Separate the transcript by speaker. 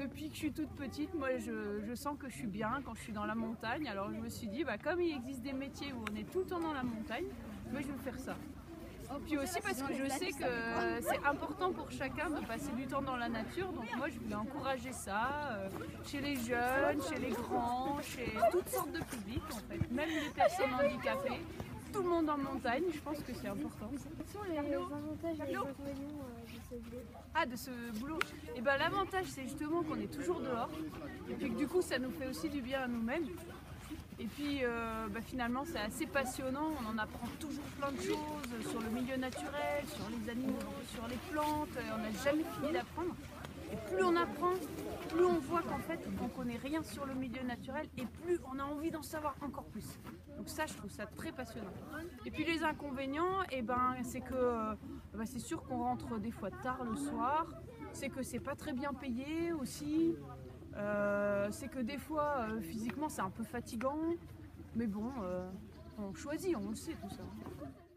Speaker 1: depuis que je suis toute petite, moi je sens que je suis bien quand je suis dans la montagne. Alors je me suis dit, bah, comme il existe des métiers où on est tout le temps dans la montagne, bah, je vais faire ça. Puis aussi parce que je sais que c'est important pour chacun de passer du temps dans la nature, donc moi je voulais encourager ça chez les jeunes, chez les grands, chez toutes sortes de publics en fait, même les personnes handicapées, tout le monde en montagne, je pense que c'est important.
Speaker 2: Quels sont les avantages et les inconvénients de ce boulot?
Speaker 1: Ah, de ce boulot. Et ben l'avantage c'est justement qu'on est toujours dehors et puis que du coup ça nous fait aussi du bien à nous-mêmes. Et puis finalement c'est assez passionnant, on en apprend toujours plein de choses sur le milieu naturel, sur les animaux, sur les plantes, on n'a jamais fini d'apprendre. Et plus on apprend, plus on voit qu'en fait on ne connaît rien sur le milieu naturel et plus on a envie d'en savoir encore plus. Donc ça je trouve ça très passionnant. Et puis les inconvénients, c'est que c'est sûr qu'on rentre des fois tard le soir, c'est que c'est pas très bien payé aussi. C'est que des fois physiquement c'est un peu fatigant, mais bon, on choisit, on le sait tout ça.